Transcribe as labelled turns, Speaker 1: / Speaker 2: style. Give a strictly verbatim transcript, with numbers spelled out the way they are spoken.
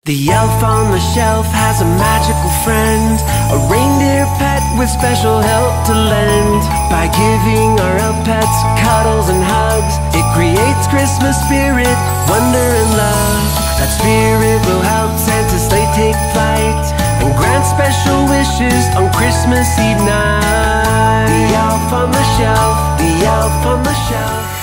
Speaker 1: The elf on the shelf has a magical friend, a reindeer pet with special help to lend. By giving our elf pets cuddles and hugs, it creates Christmas spirit, wonder and love. That spirit will help Santa's sleigh take flight and grant special wishes on Christmas Eve night. The elf on the shelf, the elf on the shelf.